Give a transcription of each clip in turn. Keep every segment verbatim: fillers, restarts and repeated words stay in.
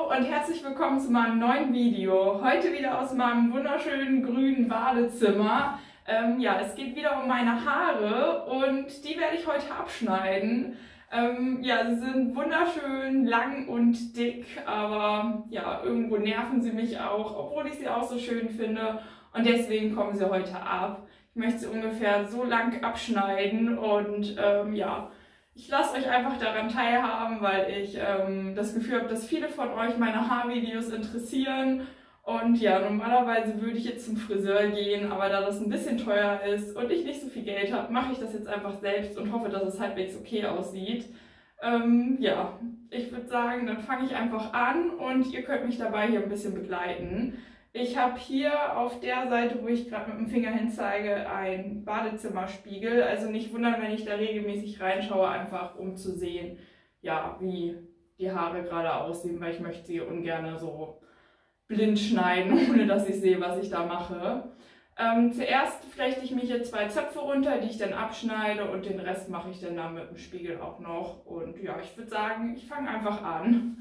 Hallo und herzlich willkommen zu meinem neuen Video. Heute wieder aus meinem wunderschönen grünen Badezimmer. Ähm, ja, es geht wieder um meine Haare und die werde ich heute abschneiden. Ähm, ja, sie sind wunderschön lang und dick, aber ja, irgendwo nerven sie mich auch, obwohl ich sie auch so schön finde. Und deswegen kommen sie heute ab. Ich möchte sie ungefähr so lang abschneiden und ähm, ja, ich lasse euch einfach daran teilhaben, weil ich ähm, das Gefühl habe, dass viele von euch meine Haarvideos interessieren. Und ja, normalerweise würde ich jetzt zum Friseur gehen, aber da das ein bisschen teuer ist und ich nicht so viel Geld habe, mache ich das jetzt einfach selbst und hoffe, dass es halbwegs okay aussieht. Ähm, ja, ich würde sagen, dann fange ich einfach an und ihr könnt mich dabei hier ein bisschen begleiten. Ich habe hier auf der Seite, wo ich gerade mit dem Finger hin zeige, einen Badezimmerspiegel. Also nicht wundern, wenn ich da regelmäßig reinschaue, einfach um zu sehen, ja, wie die Haare gerade aussehen, weil ich möchte sie ungern so blind schneiden, ohne dass ich sehe, was ich da mache. Ähm, zuerst flechte ich mir hier zwei Zöpfe runter, die ich dann abschneide und den Rest mache ich dann da mit dem Spiegel auch noch. Und ja, ich würde sagen, ich fange einfach an.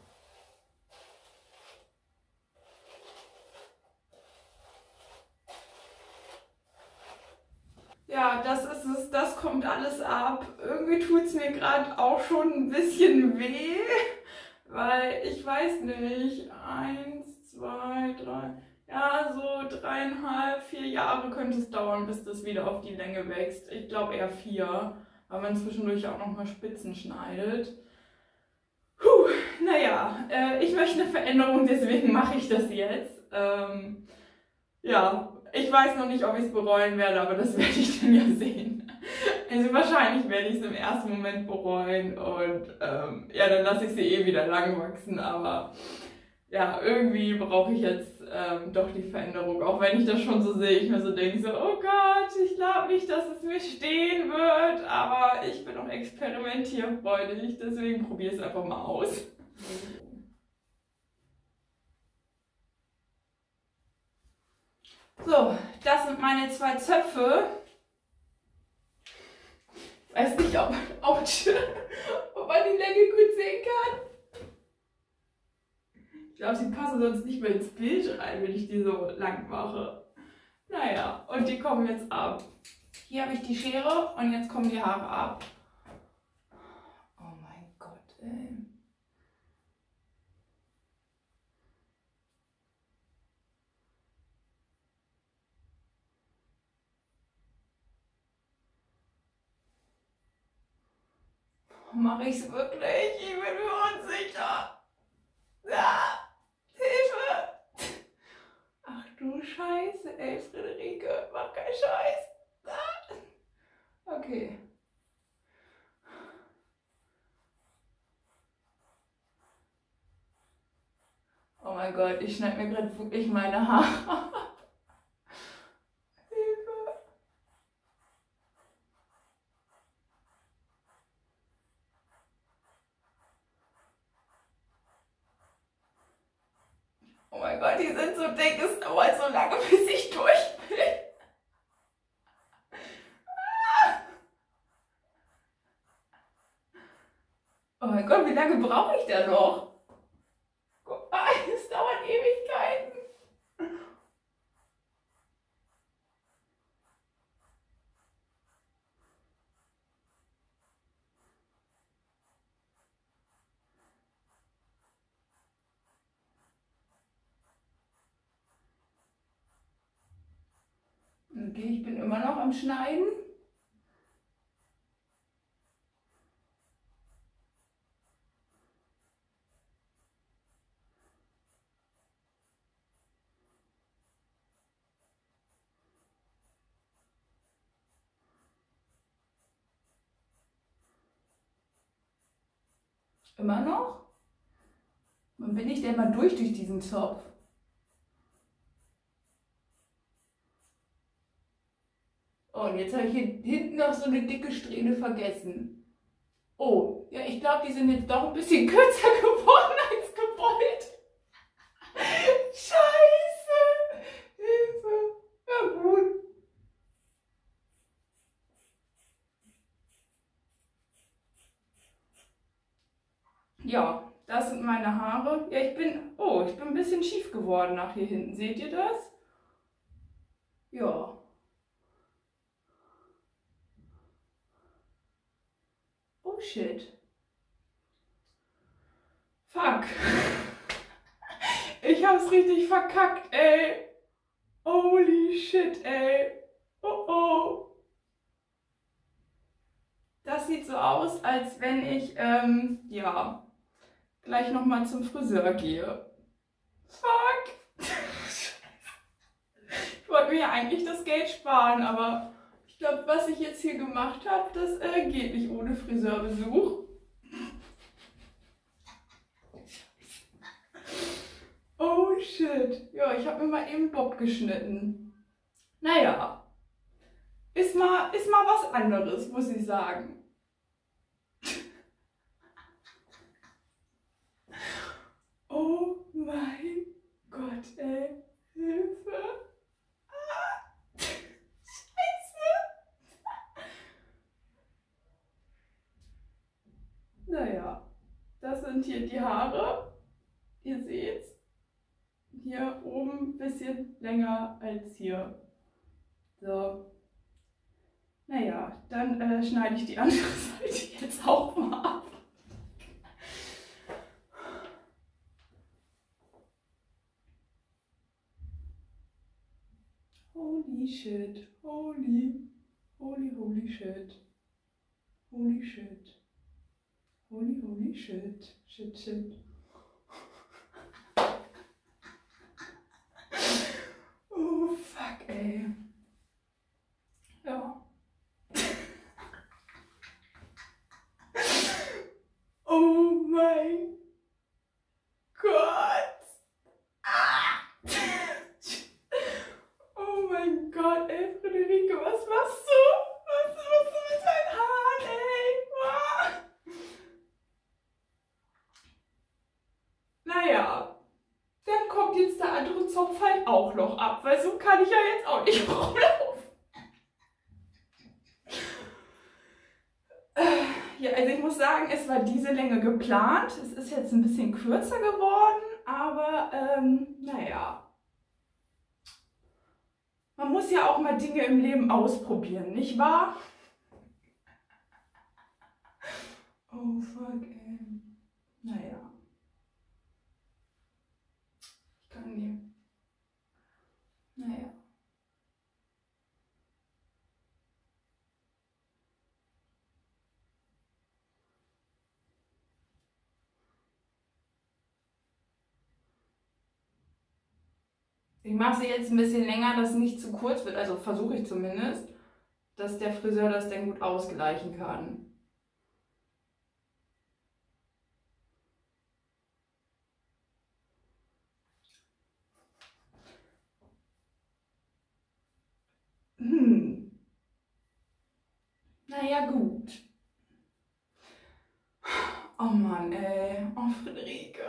Ja, das ist es, das kommt alles ab. Irgendwie tut es mir gerade auch schon ein bisschen weh, weil ich weiß nicht, eins, zwei, drei, ja, so dreieinhalb, vier Jahre könnte es dauern, bis das wieder auf die Länge wächst. Ich glaube eher vier, weil man zwischendurch auch nochmal Spitzen schneidet. Puh, naja, äh, ich möchte eine Veränderung, deswegen mache ich das jetzt. Ähm, ja. Ich weiß noch nicht, ob ich es bereuen werde, aber das werde ich dann ja sehen. Also wahrscheinlich werde ich es im ersten Moment bereuen und ähm, ja, dann lasse ich sie eh wieder lang wachsen, aber ja, irgendwie brauche ich jetzt ähm, doch die Veränderung, auch wenn ich das schon so sehe, ich mir so denke, so, oh Gott, ich glaube nicht, dass es mir stehen wird, aber ich bin auch experimentierfreudig, deswegen probiere ich es einfach mal aus. So, das sind meine zwei Zöpfe. Ich weiß nicht, ob, ouch, ob man die Länge gut sehen kann. Ich glaube, sie passen sonst nicht mehr ins Bild rein, wenn ich die so lang mache. Naja, und die kommen jetzt ab. Hier habe ich die Schere und jetzt kommen die Haare ab. Oh mein Gott, ey. Mache ich es wirklich? Ich bin mir unsicher. Ja, Hilfe! Ach du Scheiße, ey, Friederike, mach keinen Scheiß. Ah. Okay. Oh mein Gott, ich schneide mir gerade wirklich meine Haare. Hilfe. Oh mein Gott, die sind so dick, es dauert so lange, bis ich durch bin. Oh mein Gott, wie lange brauche ich da noch? Guck mal, es dauert Ewigkeiten. Okay, ich bin immer noch am Schneiden. Immer noch? Wann bin ich denn mal durch durch diesen Zopf? Oh, und jetzt habe ich hier hinten noch so eine dicke Strähne vergessen. Oh, ja, ich glaube, die sind jetzt doch ein bisschen kürzer geworden als gewollt. Scheiße! Hilfe! Ja gut. Ja, Das sind meine Haare. Ja, ich bin, oh, ich bin ein bisschen schief geworden nach hier hinten. Seht ihr das? Ja. Oh shit. Fuck. Ich hab's richtig verkackt, ey. Holy shit, ey. Oh oh. Das sieht so aus, als wenn ich, ähm, ja, gleich nochmal zum Friseur gehe. Fuck. Ich wollte mir ja eigentlich das Geld sparen, aber ich glaube, was ich jetzt hier gemacht habe, das äh, geht nicht ohne Friseurbesuch. Oh shit. Ja, ich habe mir mal eben Bob geschnitten. Naja, ist mal, ist mal was anderes, muss ich sagen. Oh mein Gott, ey. Hilfe. Ah. Scheiße. Naja, das sind hier die Haare. Ihr seht's. Hier oben ein bisschen länger als hier. So. Naja, dann äh, schneide ich die andere Seite jetzt auch mal ab. Holy shit. Holy. Holy, holy shit. Holy shit. Holy, holy shit. Shit, shit. Oh, fuck, ey. Ja. Oh mein Gott. Ah. Oh mein Gott, ey, Friederike, was machst du? Was machst du mit deinen Haaren, ey? Ah. Naja. Dann kommt jetzt der andere Zopf halt auch noch ab, weil so kann ich ja jetzt auch nicht rumlaufen. Ja, also ich muss sagen, es war diese Länge geplant. Es ist jetzt ein bisschen kürzer geworden, aber ähm, naja. Man muss ja auch mal Dinge im Leben ausprobieren, nicht wahr? Oh fuck, ey. Naja. Ich kann nicht. Naja. Ich mache sie jetzt ein bisschen länger, dass es nicht zu kurz wird, also versuche ich zumindest, dass der Friseur das dann gut ausgleichen kann. Hm. Naja, gut. Oh Mann, ey. Oh, Friederike.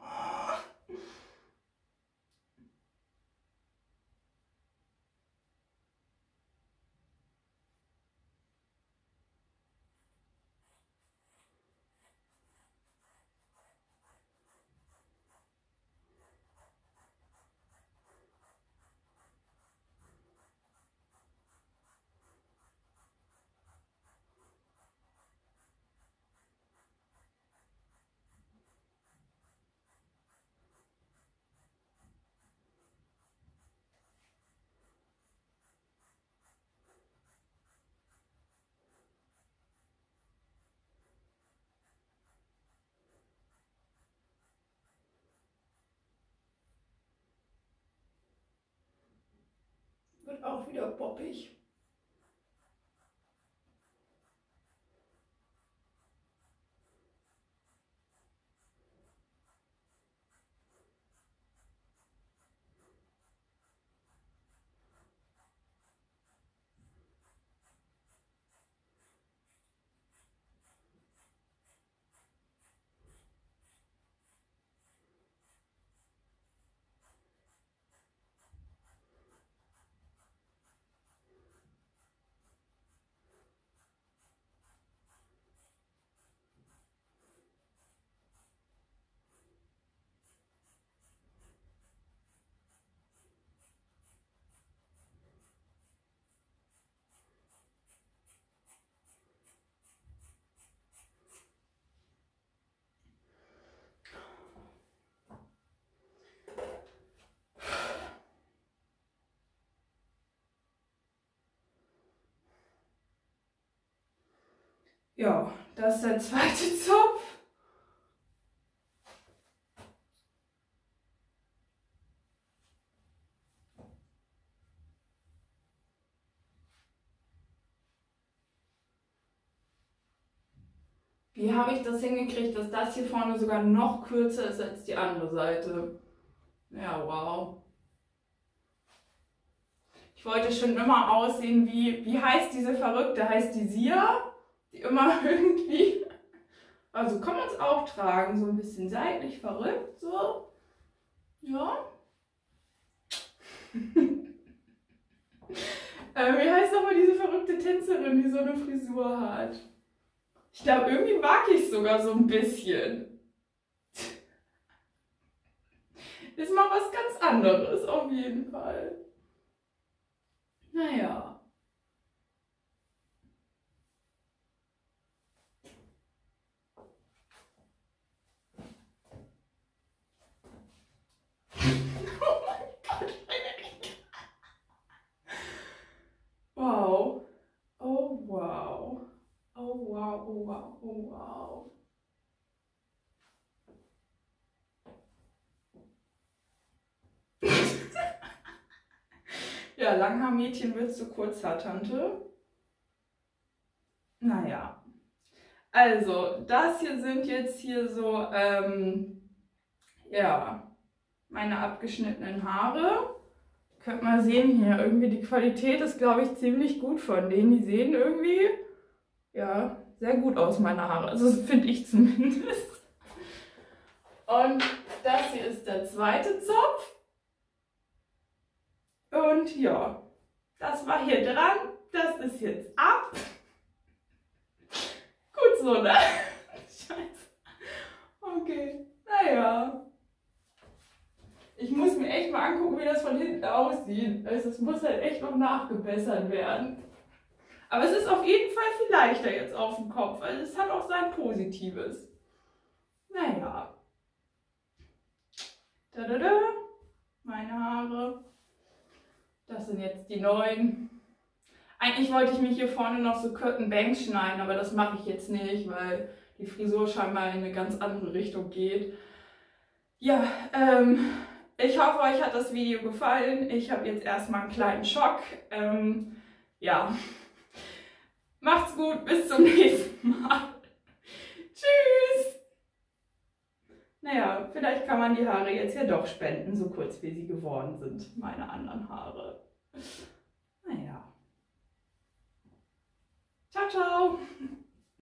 Wird auch wieder boppig. Ja, das ist der zweite Zopf. Wie habe ich das hingekriegt, dass das hier vorne sogar noch kürzer ist als die andere Seite? Ja, wow. Ich wollte schon immer aussehen wie, wie heißt diese Verrückte? Heißt die Sia? Die immer irgendwie, also kann man es auch tragen, so ein bisschen seitlich verrückt, so. Ja. äh, wie heißt nochmal diese verrückte Tänzerin, die so eine Frisur hat? Ich glaube, irgendwie mag ich es sogar so ein bisschen. Ist mal was ganz anderes, auf jeden Fall. Naja. Oh mein Gott, meine Rieche. Wow. Oh wow. Oh wow, oh wow, oh wow. Ja, Langhaarmädchen wird zu Kurzhaartante. Naja. Also, das hier sind jetzt hier so, ähm, ja, meine abgeschnittenen Haare. Könnt mal sehen hier, irgendwie die Qualität ist, glaube ich, ziemlich gut von denen. Die sehen irgendwie, ja, sehr gut aus, meine Haare. Also, das finde ich zumindest. Und das hier ist der zweite Zopf. Und ja, das war hier dran. Das ist jetzt ab. Gut so, ne? Scheiße. Okay, naja. Ich muss mir echt mal angucken, wie das von hinten aussieht. Also es muss halt echt noch nachgebessert werden. Aber es ist auf jeden Fall viel leichter jetzt auf dem Kopf. Also es hat auch sein Positives. Naja. Da, da, da. Meine Haare. Das sind jetzt die neuen. Eigentlich wollte ich mich hier vorne noch so Curtain Bangs schneiden, aber das mache ich jetzt nicht, weil die Frisur scheinbar in eine ganz andere Richtung geht. Ja, ähm, ich hoffe, euch hat das Video gefallen. Ich habe jetzt erstmal einen kleinen Schock. Ähm, ja, macht's gut, bis zum nächsten Mal. Tschüss! Naja, vielleicht kann man die Haare jetzt ja doch spenden, so kurz wie sie geworden sind, meine anderen Haare. Naja. Ciao, ciao!